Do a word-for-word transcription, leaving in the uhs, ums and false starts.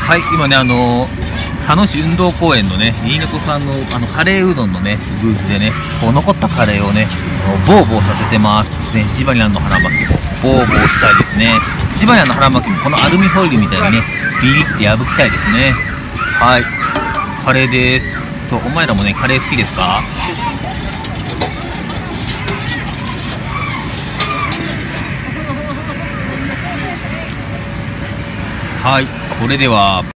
はい、今ね、あの佐野市運動公園のね、新潟さんのあのカレーうどんのね、ブースでね、こう残ったカレーをね、ボーボーさせてます。ね、ジバニャンの腹巻きも、ボーボーしたいですね。ジバニャンの腹巻きも、このアルミホイルみたいにね、ビリって破きたいですね。はい、カレーです。そう、お前らもね、カレー好きですか？はい、それでは。